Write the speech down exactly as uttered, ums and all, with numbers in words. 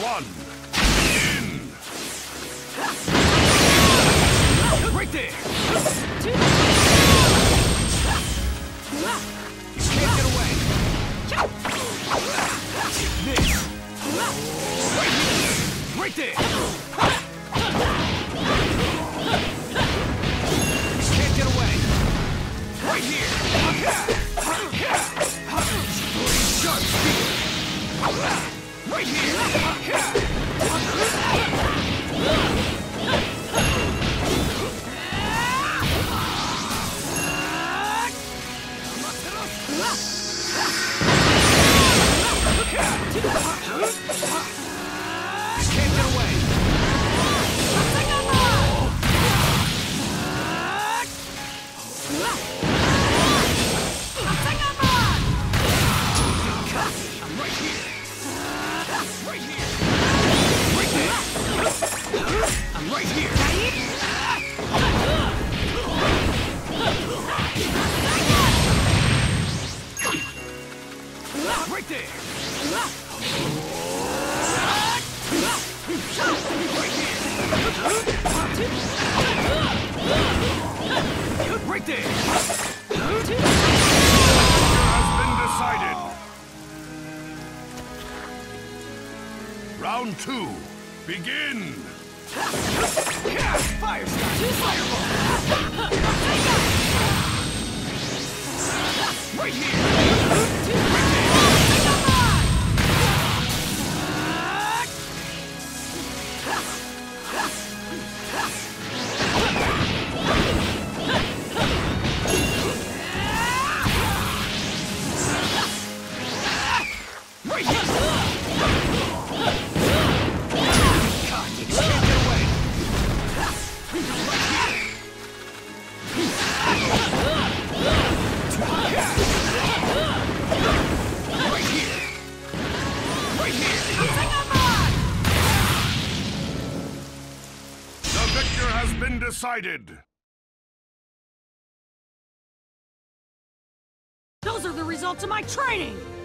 one. In. Right there. You can't get away. This. Right here. Right there. You can't get away. Right here. Sharp spear. Right here. Can't get away. I'm right here. Right here. Right there. I'm right here. Right there. Right there. Has been decided. Round two. Begin. Fire style. Fireball. Right here. Right there. Right here! God, you can't get away! Right here! Right here! Right here! The victor has been decided. Those are the results of my training!